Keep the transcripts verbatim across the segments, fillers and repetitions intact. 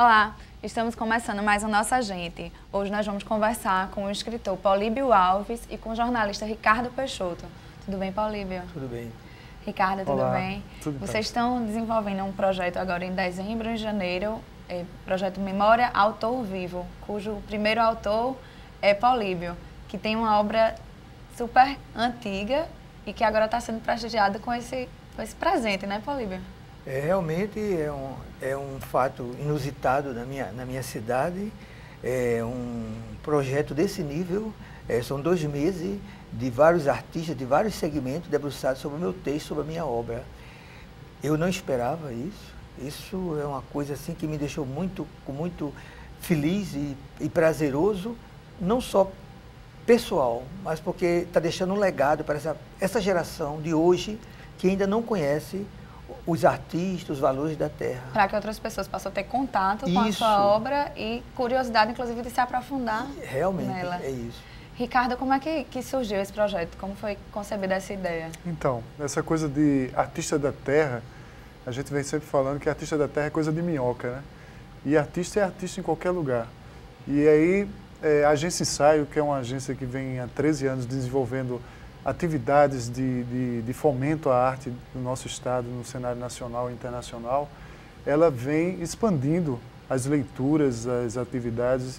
Olá, estamos começando mais o Nossa Gente. Hoje nós vamos conversar com o escritor Políbio Alves e com o jornalista Ricardo Peixoto. Tudo bem, Políbio? Tudo bem. Ricardo, tudo Olá, bem? Tudo Vocês bem. estão desenvolvendo um projeto agora em dezembro e janeiro, é, projeto Memória Autor Vivo, cujo primeiro autor é Políbio, que tem uma obra super antiga e que agora está sendo prestigiado com esse, com esse presente, né, Políbio? É, realmente é um, é um fato inusitado na minha, na minha cidade, é um projeto desse nível, é, são dois meses de vários artistas, de vários segmentos debruçados sobre o meu texto, sobre a minha obra. Eu não esperava isso, isso é uma coisa assim que me deixou muito, muito feliz e, e prazeroso, não só pessoal, mas porque está deixando um legado para essa, essa geração de hoje que ainda não conhece os artistas, os valores da terra. Para que outras pessoas possam ter contato com Isso. a sua obra e curiosidade, inclusive, de se aprofundar Realmente, nela. é isso. Ricardo, como é que, que surgiu esse projeto? Como foi concebida essa ideia? Então, essa coisa de artista da terra, a gente vem sempre falando que artista da terra é coisa de minhoca, né? E artista é artista em qualquer lugar. E aí, é, a Agência Ensaio, que é uma agência que vem há treze anos desenvolvendo atividades de, de, de fomento à arte do nosso estado, no cenário nacional e internacional, ela vem expandindo as leituras, as atividades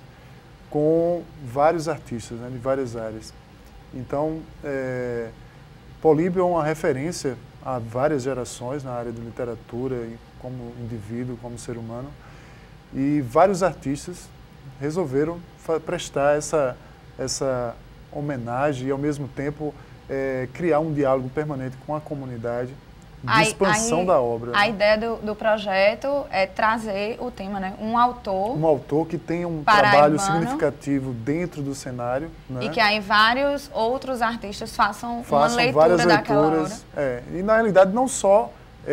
com vários artistas, né, de várias áreas. Então, é, Políbio é uma referência a várias gerações na área de literatura, como indivíduo, como ser humano, e vários artistas resolveram prestar essa, essa homenagem e, ao mesmo tempo, É, criar um diálogo permanente com a comunidade de Aí, expansão aí, da obra. A né? ideia do, do projeto é trazer o tema, né? Um autor... Um autor que tenha um paraibano, trabalho significativo dentro do cenário. Né? E que aí vários outros artistas façam, Façam uma leitura várias daquela leituras. obra. É, e, na realidade, não só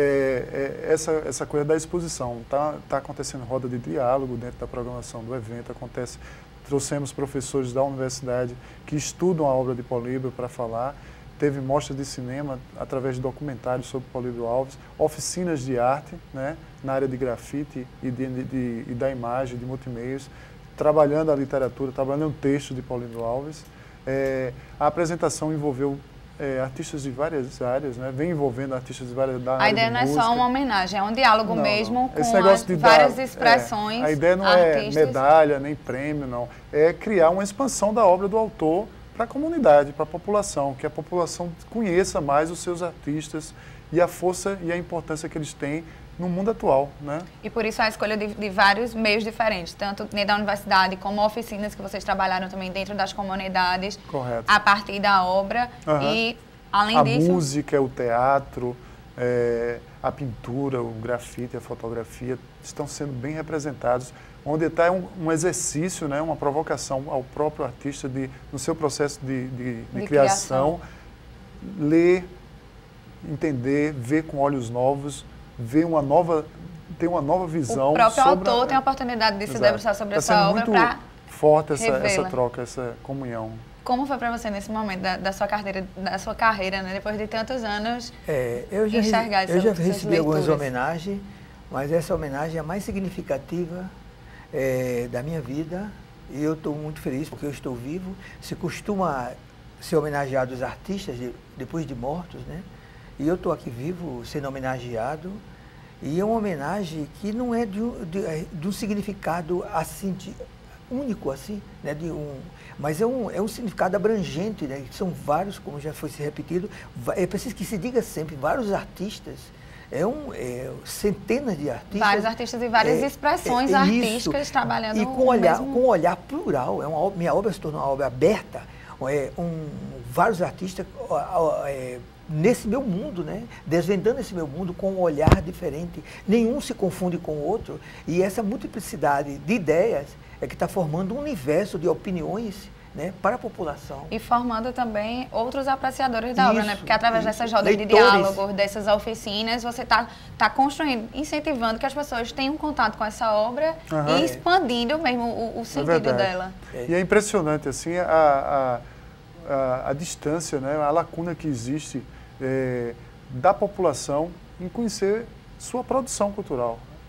é, é, essa, essa coisa da exposição. Está tá acontecendo roda de diálogo dentro da programação do evento. Acontece, trouxemos professores da universidade que estudam a obra de Políbio para falar. Teve mostra de cinema através de documentários sobre Políbio Alves, oficinas de arte, né, na área de grafite e, de, de, de, e da imagem, de multimeios, trabalhando a literatura, trabalhando o texto de Políbio Alves. É, a apresentação envolveu é, artistas de várias áreas, né, vem envolvendo artistas de várias áreas. A ideia não é música. só uma homenagem, é um diálogo Não, mesmo não. com Esse negócio as de várias dar, expressões é, a ideia não artísticas. é medalha, nem prêmio, não. É criar uma expansão da obra do autor para a comunidade, para a população, que a população conheça mais os seus artistas e a força e a importância que eles têm no mundo atual, né? E por isso a escolha de, de vários meios diferentes, tanto dentro da universidade como oficinas que vocês trabalharam também dentro das comunidades. Correto. A partir da obra. Uhum. E, além a disso... A música, o teatro, é, a pintura, o grafite, a fotografia estão sendo bem representados, onde está um, um exercício, né, uma provocação ao próprio artista de, no seu processo de, de, de, de criação, criação, ler, entender, ver com olhos novos, ver uma nova, ter uma nova visão. O próprio sobre autor a, tem a oportunidade de exato. se debruçar sobre tá essa obra para forte essa, essa troca, essa comunhão. Como foi para você nesse momento da, da sua carreira, da sua carreira, né, depois de tantos anos, é, eu já enxergar Eu já recebi algumas leituras. homenagens, mas essa homenagem é a mais significativa é, da minha vida, e eu estou muito feliz porque eu estou vivo. Se costuma ser homenageado os artistas de, depois de mortos, né? E eu estou aqui vivo sendo homenageado, e é uma homenagem que não é de, de, de um significado assim, de, único assim, né? De um, mas é um, é um significado abrangente, né? São vários, como já foi se repetido, é preciso que se diga sempre, vários artistas. É um, é, centenas de artistas. Vários artistas e várias é, expressões é, é artísticas trabalhando e com olhar, mesmo... com um olhar plural. É uma, minha obra se tornou uma obra aberta. É, um, vários artistas é, nesse meu mundo, né? Desvendando esse meu mundo com um olhar diferente. Nenhum se confunde com o outro. E essa multiplicidade de ideias é que está formando um universo de opiniões, né, para a população. E formando também outros apreciadores da isso, obra, né? Porque através isso. dessas rodas Leitores. de diálogo, dessas oficinas, você está tá construindo, incentivando que as pessoas tenham contato com essa obra uhum. e expandindo mesmo o, o sentido é dela. É. E é impressionante, assim, a, a, a, a distância, né, a lacuna que existe é, da população em conhecer sua produção cultural.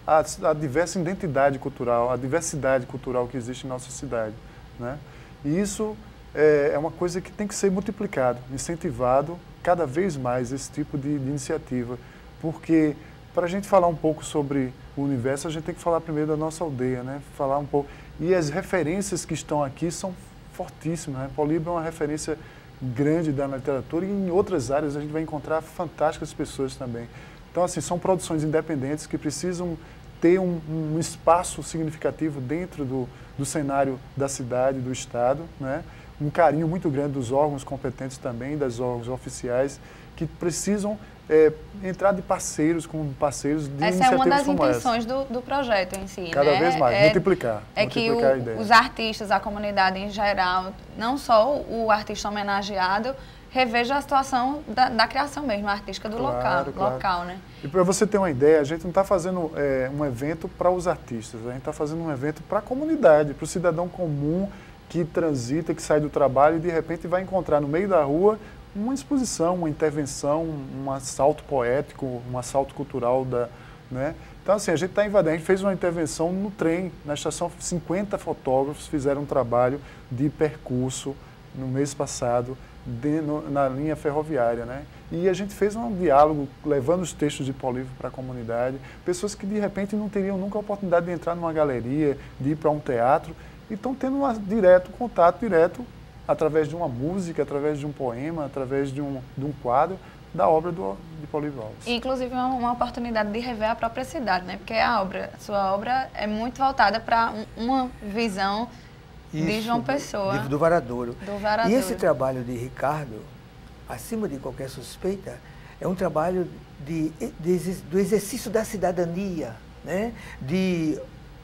a, a diversa identidade cultural, a diversidade cultural que existe em nossa cidade, né? E isso é, é uma coisa que tem que ser multiplicado, incentivado cada vez mais esse tipo de, de iniciativa, porque para a gente falar um pouco sobre o universo, a gente tem que falar primeiro da nossa aldeia, né? Falar um pouco, e as referências que estão aqui são fortíssimas, né? Políbio é uma referência grande da literatura e em outras áreas a gente vai encontrar fantásticas pessoas também. Então, assim, são produções independentes que precisam ter um, um espaço significativo dentro do, do cenário da cidade, do Estado, né? Um carinho muito grande dos órgãos competentes também, dos órgãos oficiais, que precisam é, entrar de parceiros com parceiros de essa iniciativas como essa. Essa é uma das intenções do, do projeto em si, Cada né? vez mais, é, multiplicar. É multiplicar que a ideia. O, os artistas, a comunidade em geral, não só o artista homenageado, reveja a situação da, da criação mesmo, artística do claro, local, claro. local, né? E para você ter uma ideia, a gente não está fazendo é, um evento para os artistas, a gente está fazendo um evento para a comunidade, para o cidadão comum que transita, que sai do trabalho e de repente vai encontrar no meio da rua uma exposição, uma intervenção, um assalto poético, um assalto cultural da, né? Então, assim, a gente está invadindo, a gente fez uma intervenção no trem, na estação, cinquenta fotógrafos fizeram um trabalho de percurso no mês passado, de, no, na linha ferroviária, né? E a gente fez um diálogo, levando os textos de Políbio para a comunidade, pessoas que de repente não teriam nunca a oportunidade de entrar numa galeria, de ir para um teatro, e estão tendo um direto, contato direto, através de uma música, através de um poema, através de um, de um quadro, da obra do, de Políbio Alves. Inclusive, uma, uma oportunidade de rever a própria cidade, né? Porque a obra, sua obra é muito voltada para um, uma visão Isso, de João Pessoa. Do, do Varadouro. Do Varadouro. E esse trabalho de Ricardo, acima de qualquer suspeita, é um trabalho de, de, do exercício da cidadania, né? De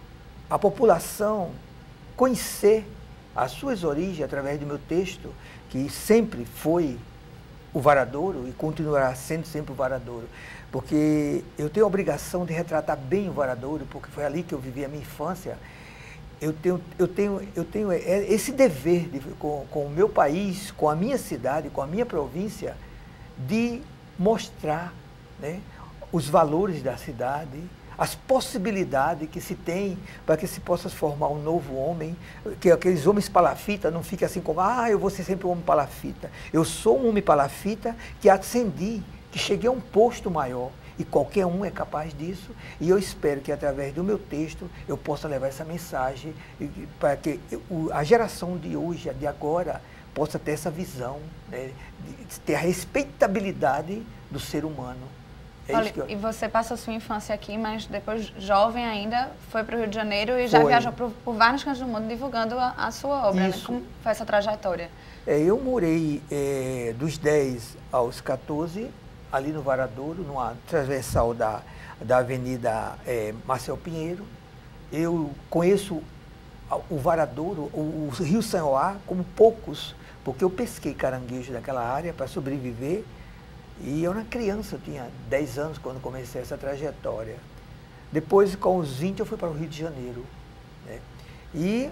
a população conhecer as suas origens através do meu texto, que sempre foi o Varadouro e continuará sendo sempre o Varadouro, porque eu tenho a obrigação de retratar bem o Varadouro, porque foi ali que eu vivi a minha infância. Eu tenho, eu tenho, eu tenho esse dever de, com, com o meu país, com a minha cidade, com a minha província, de mostrar, né, os valores da cidade, as possibilidades que se tem para que se possa formar um novo homem, que aqueles homens palafitas não fiquem assim como, ah, eu vou ser sempre um homem palafita. Eu sou um homem palafita que ascendi, que cheguei a um posto maior, e qualquer um é capaz disso, e eu espero que através do meu texto eu possa levar essa mensagem para que a geração de hoje, de agora, possa ter essa visão, né, de ter a respeitabilidade do ser humano. É Olha, eu... E você passou sua infância aqui, mas depois, jovem ainda, foi para o Rio de Janeiro e já foi. viajou por, por vários cantos do mundo divulgando a, a sua obra. Isso. Né? Como foi essa trajetória? É, eu morei é, dos dez aos quatorze, ali no Varadouro, numa transversal da, da Avenida é, Marcel Pinheiro. Eu conheço o Varadouro, o, o Rio Sanhoá, como poucos, porque eu pesquei caranguejo naquela área para sobreviver. E eu era criança, eu tinha dez anos quando comecei essa trajetória. Depois, com os vinte, eu fui para o Rio de Janeiro, né? E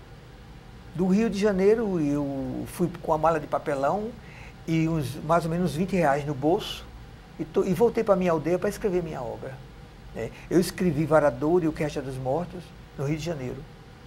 do Rio de Janeiro, eu fui com a mala de papelão e uns, mais ou menos vinte reais no bolso e, to, e voltei para a minha aldeia para escrever minha obra, né? Eu escrevi Varadouro e o Queixa dos Mortos no Rio de Janeiro.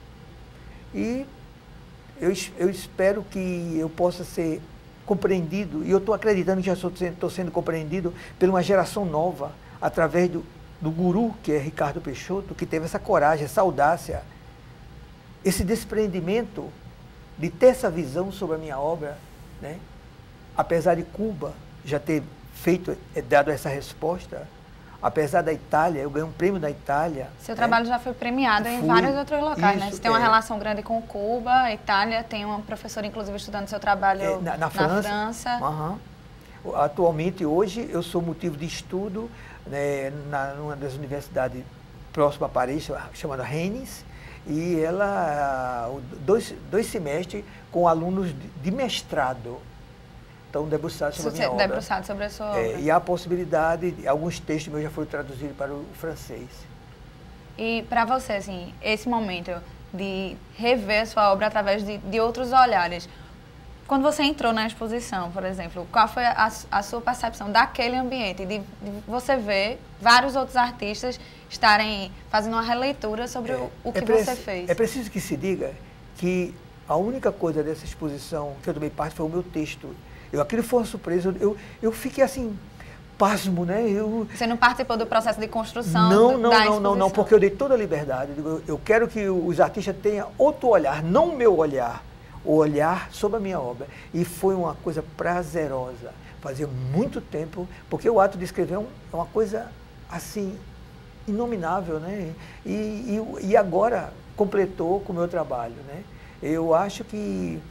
E eu, eu espero que eu possa ser compreendido, e eu estou acreditando que já estou sendo, estou sendo compreendido por uma geração nova, através do, do guru, que é Ricardo Peixoto, que teve essa coragem, essa audácia, esse desprendimento de ter essa visão sobre a minha obra, né? Apesar de Cuba já ter feito, dado essa resposta, apesar da Itália, eu ganhei um prêmio da Itália. Seu trabalho né? já foi premiado em Fui, vários outros locais, isso, né? Você tem uma é. relação grande com Cuba, a Itália, tem uma professora, inclusive, estudando seu trabalho é, na, na, na França. França. Uhum. Atualmente, hoje, eu sou motivo de estudo, né, na, numa das universidades próximas a Paris, chamada Rennes, e ela, dois, dois semestres com alunos de, de mestrado. Então, debruçado sobre a minha obra. Debruçado sobre a sua obra. É, e há a possibilidade, alguns textos meus já foram traduzidos para o francês. E para você, assim, esse momento de rever a sua obra através de, de outros olhares, quando você entrou na exposição, por exemplo, qual foi a, a sua percepção daquele ambiente, de, de você ver vários outros artistas estarem fazendo uma releitura sobre é, o, o que é você fez? É preciso que se diga que a única coisa dessa exposição que eu tomei parte foi o meu texto. Eu, aquilo foi uma surpresa, eu, eu fiquei assim, pasmo, né? Eu, você não participou do processo de construção não, do, não, da não, exposição? Não, não, porque eu dei toda a liberdade. Eu, eu quero que os artistas tenham outro olhar, não o meu olhar, o olhar sobre a minha obra. E foi uma coisa prazerosa. Fazia muito tempo, porque o ato de escrever é, um, é uma coisa, assim, inominável, né? E, e, e agora completou com o meu trabalho, né? Eu acho que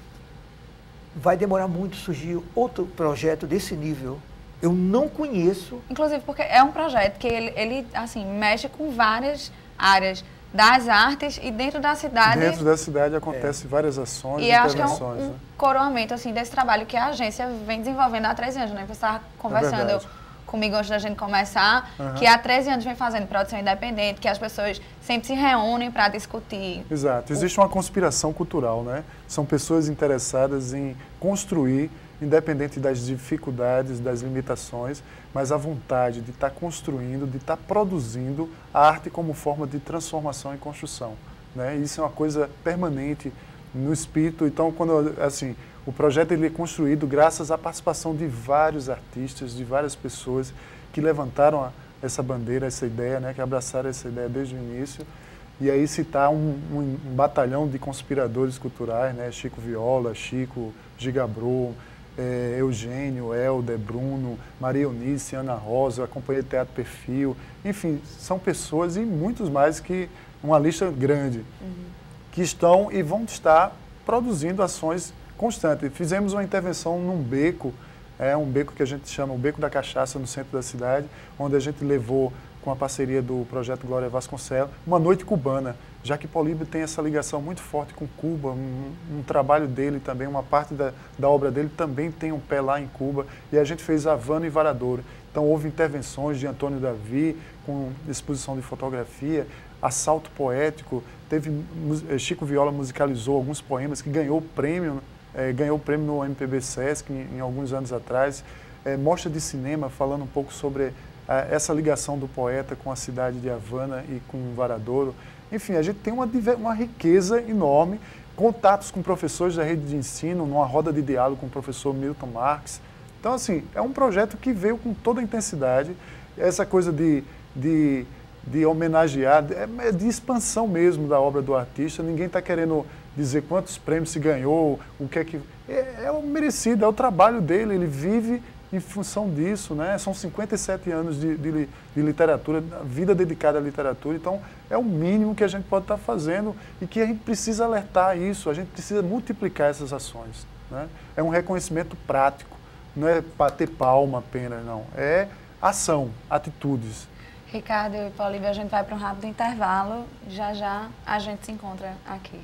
vai demorar muito surgir outro projeto desse nível. Eu não conheço. Inclusive porque é um projeto que ele, ele assim, mexe com várias áreas das artes e dentro da cidade... Dentro da cidade acontecem é. várias ações e acho intervenções. Que é um, um né? coroamento assim, desse trabalho que a agência vem desenvolvendo há treze anos. Né? Você estava conversando é comigo antes da gente começar, uhum. que há treze anos vem fazendo produção independente, que as pessoas sempre se reúnem para discutir. Exato. Existe uma conspiração cultural, né? São pessoas interessadas em construir, independente das dificuldades, das limitações, mas a vontade de estar construindo, de estar produzindo a arte como forma de transformação e construção, né? Isso é uma coisa permanente no espírito. Então, quando assim, o projeto ele é construído graças à participação de vários artistas, de várias pessoas que levantaram a, essa bandeira, essa ideia, né? Que abraçaram essa ideia desde o início. E aí citar um, um, um batalhão de conspiradores culturais, né? Chico Viola, Chico Gigabro, É, Eugênio, Helder, Bruno, Maria Eunice, Ana Rosa, a Companhia de Teatro Perfil, enfim, são pessoas e muitos mais, que uma lista grande, uhum. que estão e vão estar produzindo ações constantes. Fizemos uma intervenção num beco, é um beco que a gente chama o Beco da Cachaça, no centro da cidade, onde a gente levou, com a parceria do projeto Glória Vasconcelos, uma noite cubana, já que Políbio tem essa ligação muito forte com Cuba, um, um trabalho dele também, uma parte da, da obra dele também tem um pé lá em Cuba, e a gente fez Havana e Varadouro. Então houve intervenções de Antônio Davi, com exposição de fotografia, assalto poético, teve, Chico Viola musicalizou alguns poemas que ganhou prêmio, é, ganhou prêmio no M P B Sesc em, em alguns anos atrás, é, mostra de cinema falando um pouco sobre essa ligação do poeta com a cidade de Havana e com Varadouro. Enfim, a gente tem uma, uma riqueza enorme, contatos com professores da rede de ensino, numa roda de diálogo com o professor Milton Marques. Então, assim, é um projeto que veio com toda a intensidade, essa coisa de, de, de homenagear, é de expansão mesmo da obra do artista. Ninguém está querendo dizer quantos prêmios se ganhou, o que é que... É, é o merecido, é o trabalho dele, ele vive em função disso, né? São cinquenta e sete anos de, de, de literatura, vida dedicada à literatura, então é o mínimo que a gente pode estar fazendo e que a gente precisa alertar isso, a gente precisa multiplicar essas ações, né? É um reconhecimento prático, não é bater palma apenas, não, é ação, atitudes. Ricardo e Políbio, a gente vai para um rápido intervalo, já já a gente se encontra aqui.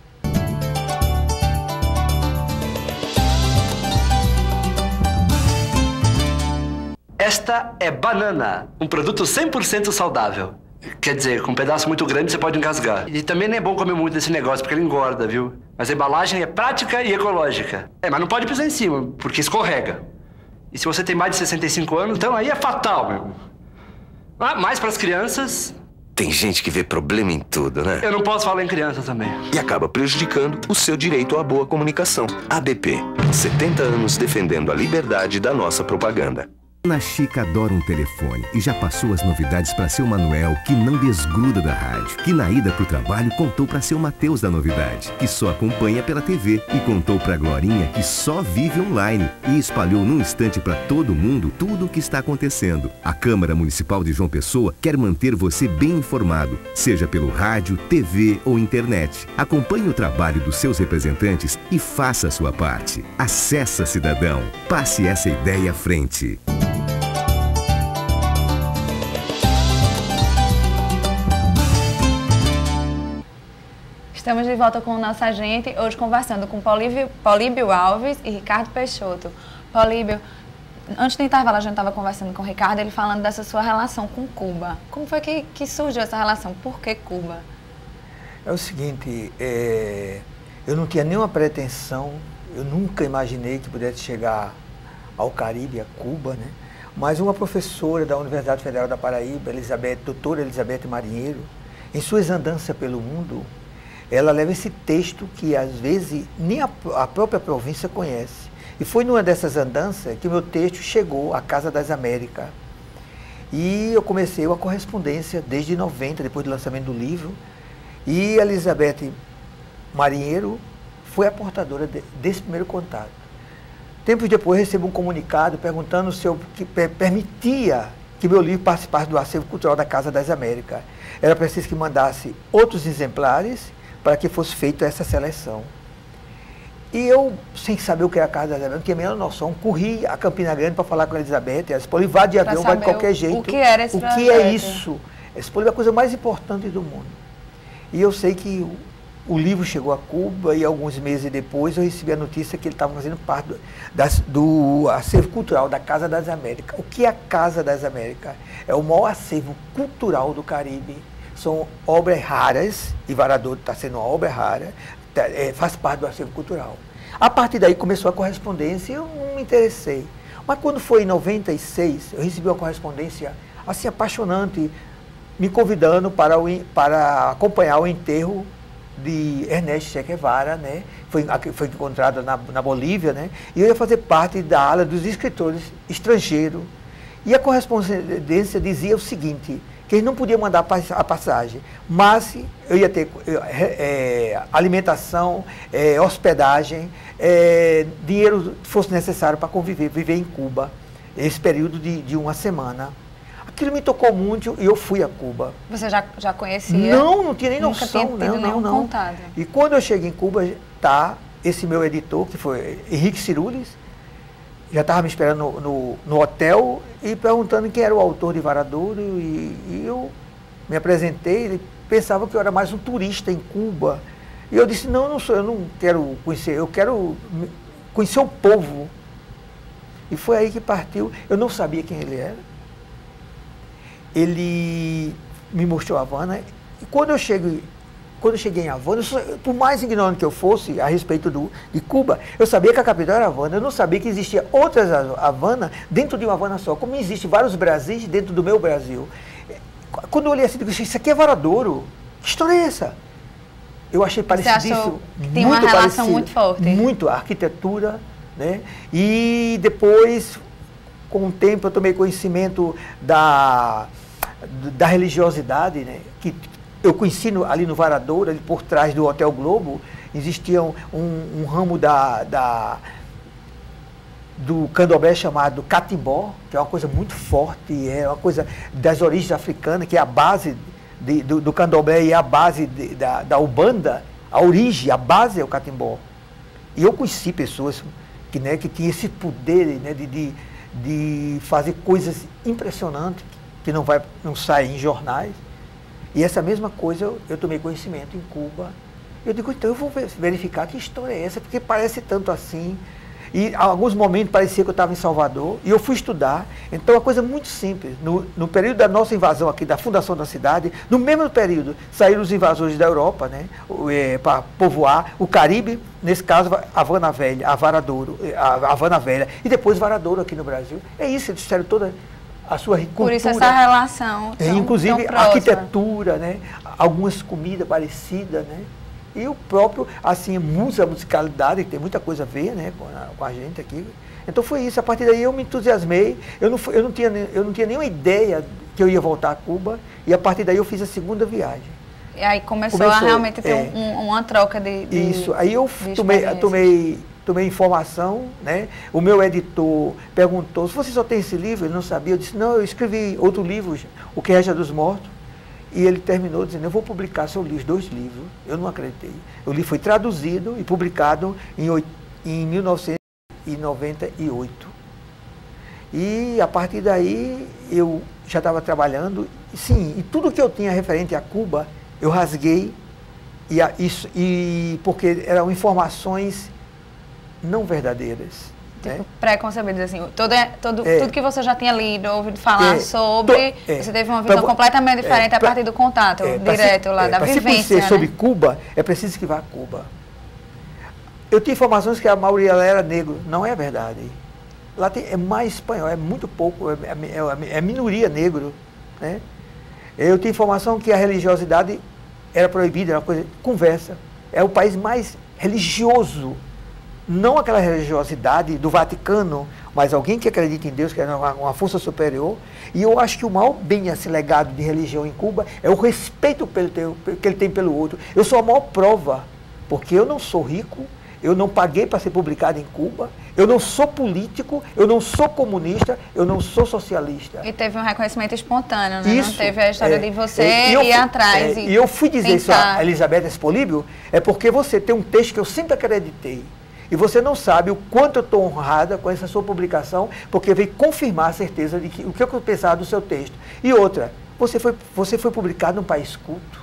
Esta é banana, um produto cem por cento saudável. Quer dizer, com um pedaço muito grande você pode engasgar. E também não é bom comer muito desse negócio, porque ele engorda, viu? Mas a embalagem é prática e ecológica. É, mas não pode pisar em cima, porque escorrega. E se você tem mais de sessenta e cinco anos, então aí é fatal, meu. Ah, mais para as crianças... Tem gente que vê problema em tudo, né? Eu não posso falar em criança também. E acaba prejudicando o seu direito à boa comunicação. A B P, setenta anos defendendo a liberdade da nossa propaganda. Ana Chica adora um telefone e já passou as novidades para seu Manuel, que não desgruda da rádio. Que na ida pro trabalho contou para seu Mateus da novidade, que só acompanha pela T V. E contou para Glorinha, que só vive online. E espalhou num instante para todo mundo tudo o que está acontecendo. A Câmara Municipal de João Pessoa quer manter você bem informado, seja pelo rádio, T V ou internet. Acompanhe o trabalho dos seus representantes e faça a sua parte. Acessa, cidadão. Passe essa ideia à frente. Estamos de volta com o nosso agente, hoje conversando com Políbio, Políbio Alves e Ricardo Peixoto. Políbio, antes do intervalo a gente estava conversando com o Ricardo, ele falando dessa sua relação com Cuba. Como foi que, que surgiu essa relação? Por que Cuba? É o seguinte, é, Eu não tinha nenhuma pretensão, eu nunca imaginei que pudesse chegar ao Caribe, a Cuba, né? Mas uma professora da Universidade Federal da Paraíba, Elizabeth, doutora Elizabeth Marinheiro, em suas andanças pelo mundo, ela leva esse texto que às vezes nem a, a própria província conhece. E foi numa dessas andanças que o meu texto chegou à Casa das Américas. E eu comecei uma correspondência desde noventa, depois do lançamento do livro. E a Elizabeth Marinheiro foi a portadora de, desse primeiro contato. Tempos depois recebo um comunicado perguntando se eu que, per, permitia que meu livro participasse do acervo cultural da Casa das Américas. Era preciso que mandasse outros exemplares para que fosse feita essa seleção. E eu, sem saber o que era a Casa das Américas, não tinha a menor noção, corri a Campina Grande para falar com a Elizabeth. Ela disse, Paulo, vá de avião, vai de qualquer jeito. O que era esse O que é isso? Esse Paulo é a coisa mais importante do mundo. E eu sei que o, o livro chegou a Cuba e alguns meses depois eu recebi a notícia que ele estava fazendo parte do, das, do acervo cultural da Casa das Américas. O que é a Casa das Américas? É o maior acervo cultural do Caribe. São obras raras, e Varadouro está sendo uma obra rara, tá, é, faz parte do acervo cultural. A partir daí começou a correspondência e eu não me interessei. Mas quando foi em noventa e seis, eu recebi uma correspondência assim apaixonante, me convidando para, o, para acompanhar o enterro de Ernesto Che Guevara, né? Foi, foi encontrado na, na Bolívia, né? E eu ia fazer parte da ala dos escritores estrangeiros. E a correspondência dizia o seguinte, que eles não podiam mandar a passagem, mas eu ia ter é, alimentação, é, hospedagem, é, dinheiro fosse necessário para conviver, viver em Cuba, esse período de, de uma semana. Aquilo me tocou muito e eu fui a Cuba. Você já, já conhecia? Não, não tinha nem Nunca noção. Tinha tido não, nenhum não, não. contato. E quando eu cheguei em Cuba, tá esse meu editor, que foi Henrique Cirulis, já estava me esperando no, no, no hotel e perguntando quem era o autor de Varadouro e, e eu me apresentei, ele pensava que eu era mais um turista em Cuba. E eu disse, não, não sou, eu não quero conhecer, eu quero conhecer o povo. E foi aí que partiu, eu não sabia quem ele era. Ele me mostrou a Havana e quando eu cheguei, quando eu cheguei em Havana, eu só, por mais ignorante que eu fosse a respeito do, de Cuba, eu sabia que a capital era Havana, eu não sabia que existia outras Havana dentro de uma Havana só, como existem vários Brasis dentro do meu Brasil. Quando eu olhei assim, eu disse, isso aqui é Varadouro, que história é essa? Eu achei parecidíssimo, tem uma relação muito forte. Muito, a arquitetura, né? E depois, com o tempo, eu tomei conhecimento da, da religiosidade, né? Que eu conheci no, ali no Varadouro, ali por trás do Hotel Globo, existia um, um, um ramo da, da, do candomblé chamado catimbó, que é uma coisa muito forte, é uma coisa das origens africanas, que é a base de, do, do candomblé e a base de, da, da Ubanda, a origem, a base é o catimbó. E eu conheci pessoas que, né, que tinham esse poder, né, de, de, de fazer coisas impressionantes, que não, vai, não saem em jornais. E essa mesma coisa eu, eu tomei conhecimento em Cuba. Eu digo, então eu vou verificar que história é essa, porque parece tanto assim. E em alguns momentos parecia que eu estava em Salvador, e eu fui estudar. Então, é uma coisa muito simples. No, no período da nossa invasão aqui, da fundação da cidade, no mesmo período, saíram os invasores da Europa, né, é, para povoar o Caribe, nesse caso, Havana Velha, a Varadouro, a Havana Velha, e depois Varadouro aqui no Brasil. É isso, eles disseram toda a sua cultura. Por isso essa relação é, inclusive a arquitetura, né, algumas comidas parecidas, né, e o próprio, assim, música, a musicalidade, que tem muita coisa a ver, né, com a, com a gente aqui. Então foi isso, a partir daí eu me entusiasmei, eu não, eu, não tinha, eu não tinha nenhuma ideia que eu ia voltar a Cuba, e a partir daí eu fiz a segunda viagem. E aí começou, começou a realmente ter é, um, uma troca de, de Isso, aí eu tomei, tomei, tomei informação, né? O meu editor perguntou, se você só tem esse livro, ele não sabia, eu disse, não, eu escrevi outro livro, O Que Resta dos Mortos, e ele terminou dizendo, eu vou publicar seu livro, dois livros, eu não acreditei. O livro foi traduzido e publicado em, em mil novecentos e noventa e oito. E a partir daí eu já estava trabalhando, sim, e tudo que eu tinha referente a Cuba, eu rasguei, e, a, isso, e porque eram informações não verdadeiras. Tipo, né? Pré-concebidas, assim, todo, todo, é, tudo que você já tinha lido, ouvido falar é, sobre, to, é, você teve uma visão pra, completamente diferente é, a partir do contato é, direto se, lá, é, da pra vivência, se conhecer né? sobre Cuba, é preciso que vá a Cuba. eu tinha informações que a maioria lá era negro. Não é verdade. Lá tem, é mais espanhol, é muito pouco, é, é, é minoria negro, né? Eu tinha informação que a religiosidade era proibida, era uma coisa, conversa. É o país mais religioso, não aquela religiosidade do Vaticano, mas alguém que acredita em Deus, que é uma, uma força superior. E eu acho que o maior bem, esse legado de religião em Cuba, é o respeito pelo, que ele tem pelo outro. Eu sou a maior prova, porque eu não sou rico, eu não paguei para ser publicado em Cuba, eu não sou político, eu não sou comunista, eu não sou socialista. E teve um reconhecimento espontâneo, né? Isso, não teve a história é, de você é, e eu ir fui, atrás. É, e, e eu fui dizer tentar. isso a Elizabeth Espolibio, é porque você tem um texto que eu sempre acreditei. E você não sabe o quanto eu estou honrada com essa sua publicação, porque veio confirmar a certeza de que, o que eu pensava do seu texto. E outra, você foi, você foi publicado num país culto.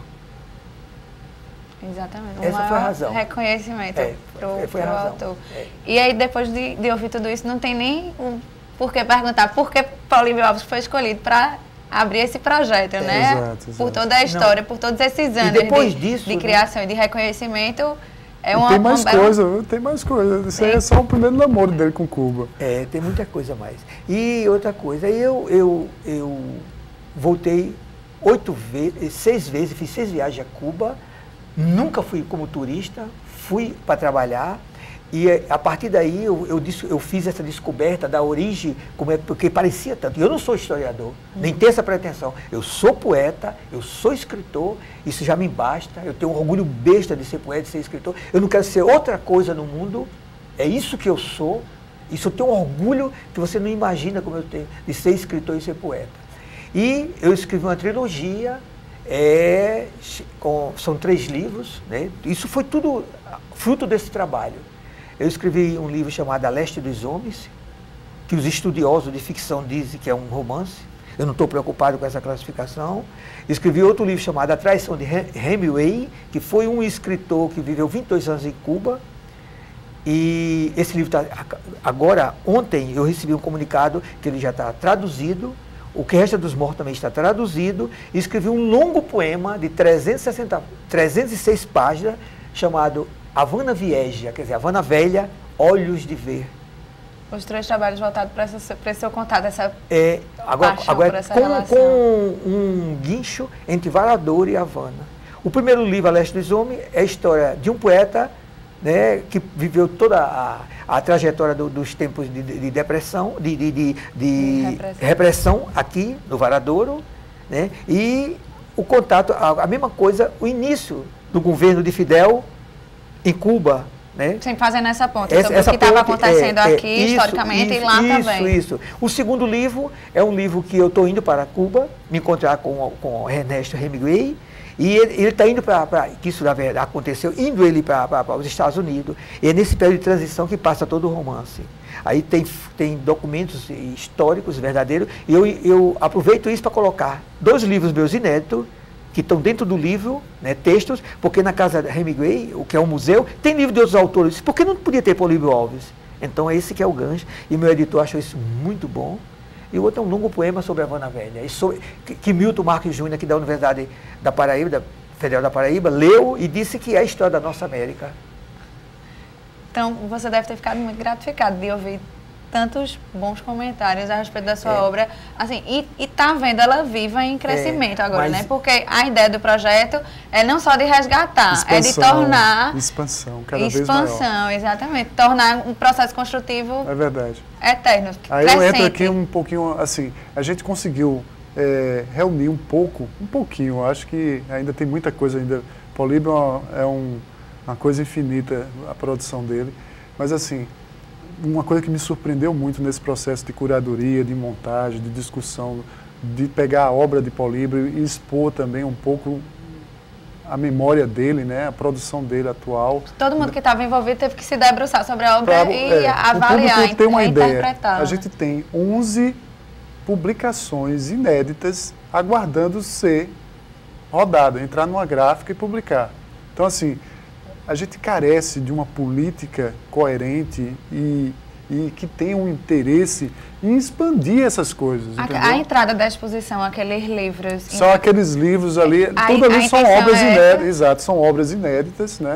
Exatamente. Essa foi a razão. Reconhecimento é, pro, foi a pro razão. autor. É. E aí, depois de, de ouvir tudo isso, não tem nem um, por que perguntar por que Políbio Alves foi escolhido para abrir esse projeto, é, né? Exato, exato. Por toda a história, não. por todos esses anos depois de, disso, de né? criação e de reconhecimento. É uma, tem mais uma coisa, bela... tem mais coisa. Isso aí é só o primeiro namoro dele com Cuba. É, tem muita coisa mais. E outra coisa, eu, eu, eu voltei oito vezes, seis vezes, fiz seis viagens a Cuba, nunca fui como turista, fui para trabalhar. E a partir daí eu, eu, eu fiz essa descoberta da origem, como é, porque parecia tanto. Eu não sou historiador, uhum. nem tenho essa pretensão. Eu sou poeta, eu sou escritor, isso já me basta. Eu tenho um orgulho besta de ser poeta, de ser escritor. Eu não quero ser outra coisa no mundo, é isso que eu sou. Isso eu tenho um orgulho que você não imagina como eu tenho, de ser escritor e ser poeta. E eu escrevi uma trilogia, é, com, são três livros, né? Isso foi tudo fruto desse trabalho. Eu escrevi um livro chamado A Leste dos Homens, que os estudiosos de ficção dizem que é um romance. Eu não estou preocupado com essa classificação. Escrevi outro livro chamado A Traição de Hemingway, que foi um escritor que viveu vinte e dois anos em Cuba. E esse livro está... Agora, ontem, eu recebi um comunicado que ele já está traduzido. O que resta dos mortos também está traduzido. E escrevi um longo poema de trezentas e sessenta, trezentas e seis páginas, chamado Havana Vieja, quer dizer, Havana Velha, Olhos de Ver. Os três trabalhos voltados para esse seu contato, essa é, agora, paixão agora por essa com, relação. com um guincho entre Varadouro e Havana. O primeiro livro, A Leste dos Homens, é a história de um poeta, né, que viveu toda a, a trajetória do, dos tempos de, de, de depressão, de, de, de, de repressão. repressão aqui no Varadouro, né, e o contato, a, a mesma coisa, o início do governo de Fidel em Cuba, né? Sempre fazendo essa ponta, essa, sobre essa o que estava acontecendo é, aqui, é, isso, historicamente, isso, e lá isso, também. Isso, isso. O segundo livro é um livro que eu estou indo para Cuba, me encontrar com, com o Ernesto Hemingway, e ele está indo para, que isso na verdade aconteceu, indo ele para os Estados Unidos, e é nesse período de transição que passa todo o romance. Aí tem, tem documentos históricos verdadeiros, e eu, eu aproveito isso para colocar dois livros meus inéditos, que estão dentro do livro, né, textos, porque na casa da Hemingway, o que é um museu, tem livro de outros autores. Por que não podia ter Políbio Alves? Então é esse que é o gancho, e meu editor achou isso muito bom. E o outro é um longo poema sobre a Havana Velha, e sobre, que, que Milton Marques Júnior, aqui da Universidade da Paraíba, da Federal da Paraíba, leu e disse que é a história da nossa América. Então você deve ter ficado muito gratificado de ouvir tantos bons comentários a respeito da sua é. obra, assim, e, e tá vendo ela viva em crescimento é, agora, mas... né? Porque a ideia do projeto é não só de resgatar, expansão, é de tornar... Expansão, cada expansão, vez maior. Exatamente. Tornar um processo construtivo... É verdade. Eterno, Aí crescente. eu entro aqui um pouquinho, assim, a gente conseguiu é, reunir um pouco, um pouquinho, acho que ainda tem muita coisa ainda. Políbio é um, uma coisa infinita, a produção dele, mas assim... Uma coisa que me surpreendeu muito nesse processo de curadoria, de montagem, de discussão, de pegar a obra de Políbio e expor também um pouco a memória dele, né, a produção dele atual. Todo mundo que estava envolvido teve que se debruçar sobre a obra pra, e é, avaliar, o tem uma ideia. interpretar. A gente tem onze publicações inéditas aguardando ser rodada, entrar numa gráfica e publicar. Então, assim, a gente carece de uma política coerente e, e que tenha um interesse em expandir essas coisas. A, a entrada da exposição, aqueles livros... São aqueles livros ali, a, tudo ali a são obras é inéditas, exato, são obras inéditas, né?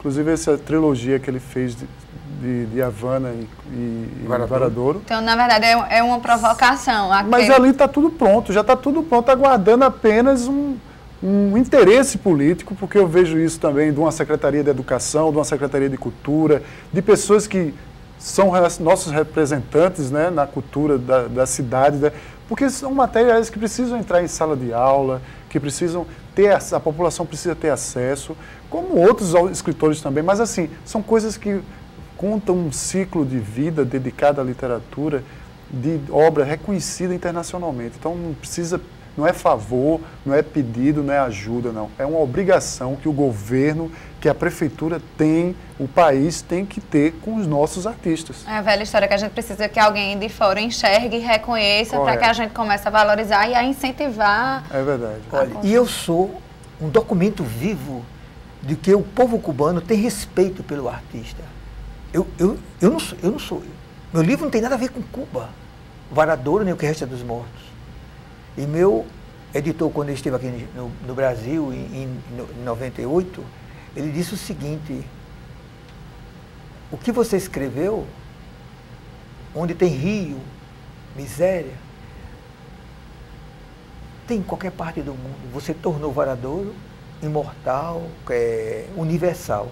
Inclusive essa trilogia que ele fez de, de, de Havana e, e Varadouro. Varadouro. Então, na verdade, é, é uma provocação. Aquele... Mas ali está tudo pronto, já está tudo pronto, aguardando apenas um, um interesse político, porque eu vejo isso também de uma Secretaria de Educação, de uma Secretaria de Cultura, de pessoas que são nossos representantes, né, na cultura da, da cidade, né, porque são matérias que precisam entrar em sala de aula, que precisam ter, a população precisa ter acesso, como outros escritores também, mas assim, são coisas que contam um ciclo de vida dedicado à literatura, de obra reconhecida internacionalmente. Então não precisa, não é favor, não é pedido, não é ajuda, não. É uma obrigação que o governo, que a prefeitura tem, o país tem que ter com os nossos artistas. É a velha história que a gente precisa que alguém de fora enxergue e reconheça para que a gente comece a valorizar e a incentivar. É verdade. Olha, e eu sou um documento vivo de que o povo cubano tem respeito pelo artista. Eu, eu, eu, não, sou, eu não sou. Meu livro não tem nada a ver com Cuba, Varadouro, nem o que resta dos mortos. E meu editor, quando ele esteve aqui no, no Brasil, em, em noventa e oito, ele disse o seguinte: o que você escreveu, onde tem rio, miséria, tem em qualquer parte do mundo. Você tornou Varadouro imortal, é, universal.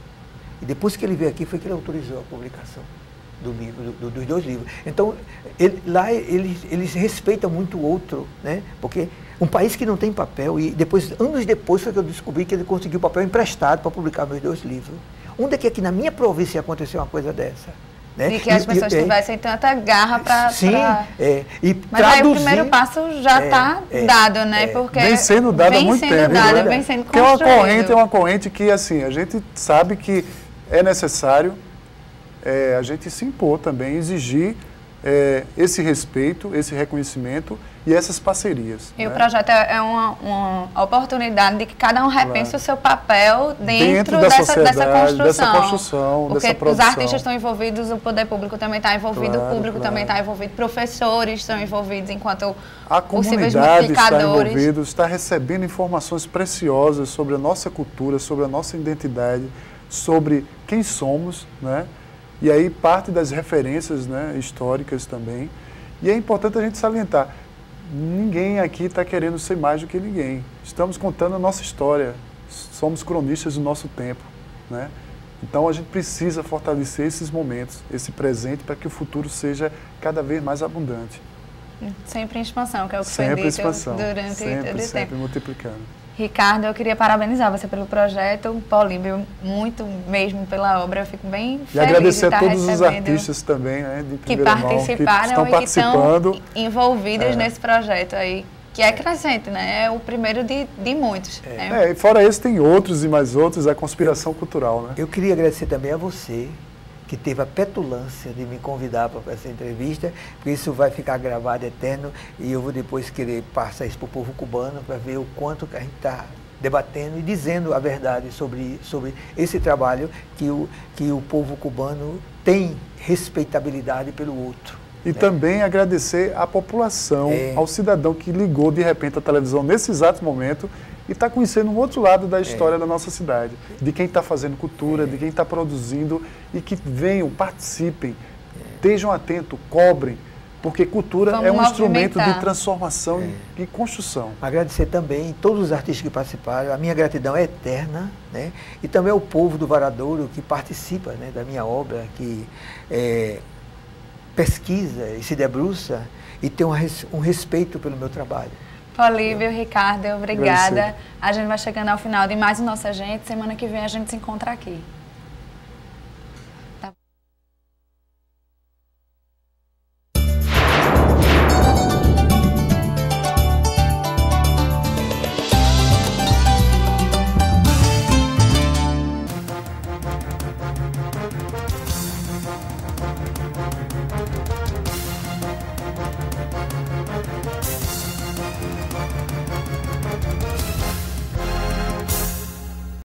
E depois que ele veio aqui, foi que ele autorizou a publicação do livro, do, dos dois livros. Então, ele, lá eles, eles respeitam muito o outro, né? Porque um país que não tem papel, e depois, anos depois foi que eu descobri que ele conseguiu papel emprestado para publicar meus dois livros. Onde é que aqui na minha província aconteceu uma coisa dessa? Né? E que as pessoas e, tivessem é, tanta garra para... Sim, pra... é. E mas traduzir, aí o primeiro passo já está é, é, dado, né? É. Porque vem sendo dado há muito tempo. Dado, vem sendo Porque é uma corrente, é uma corrente que, assim, a gente sabe que é necessário é, a gente se impor também, exigir é, esse respeito, esse reconhecimento e essas parcerias. E né? o projeto é uma, uma oportunidade de que cada um repense claro. o seu papel dentro, dentro dessa, dessa construção. Dessa construção, Porque dessa produção. Os artistas estão envolvidos, o poder público também está envolvido, claro, o público claro. também está envolvido, professores estão envolvidos enquanto a possíveis comunidade multiplicadores. está envolvida, está recebendo informações preciosas sobre a nossa cultura, sobre a nossa identidade, sobre quem somos, né? E aí parte das referências, né, históricas também. E é importante a gente salientar, ninguém aqui está querendo ser mais do que ninguém. Estamos contando a nossa história, somos cronistas do nosso tempo, né? Então a gente precisa fortalecer esses momentos, esse presente, para que o futuro seja cada vez mais abundante. Sempre em expansão, que é o que sempre foi dito expansão, durante sempre, todo esse sempre tempo. multiplicando. Ricardo, eu queria parabenizar você pelo projeto, Políbio, muito mesmo pela obra, eu fico bem feliz e agradecer de estar a todos os recebendo artistas também, né, de que primeira participaram mão, que estão participando. E que estão envolvidos é. nesse projeto aí, que é crescente, né? É o primeiro de, de muitos. É. Né? É, e fora esse tem outros e mais outros, a conspiração cultural, né? Eu queria agradecer também a você, que teve a petulância de me convidar para essa entrevista, porque isso vai ficar gravado eterno e eu vou depois querer passar isso para o povo cubano para ver o quanto que a gente está debatendo e dizendo a verdade sobre, sobre esse trabalho que o, que o povo cubano tem respeitabilidade pelo outro. E né? também agradecer à população, é. ao cidadão que ligou de repente a televisão nesse exato momento e está conhecendo um outro lado da história é. da nossa cidade, de quem está fazendo cultura, é. de quem está produzindo e que venham, participem, é. estejam atentos, cobrem, porque cultura Vamos é um movimentar. instrumento de transformação é. e construção. Agradecer também todos os artistas que participaram, a minha gratidão é eterna, né? E também ao povo do Varadouro que participa, né, da minha obra, que é, pesquisa e se debruça e tem um, res, um respeito pelo meu trabalho. Políbio, Ricardo, obrigada. A gente vai chegando ao final de mais o Nossa Gente. Semana que vem a gente se encontra aqui.